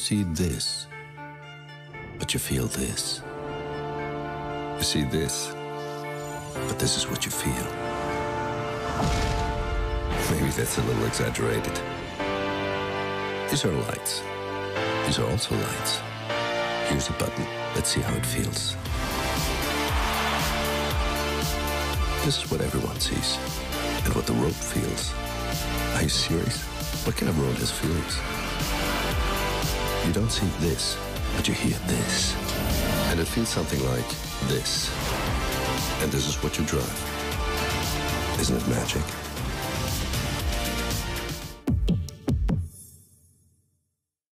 see this, but you feel this. You see this, but this is what you feel. Maybe that's a little exaggerated. These are lights. These are also lights. Here's a button. Let's see how it feels. This is what everyone sees, and what the rope feels. Are you serious? What kind of road has feelings? You don't see this, but you hear this. And it feels something like this. And this is what you drive. Isn't it magic?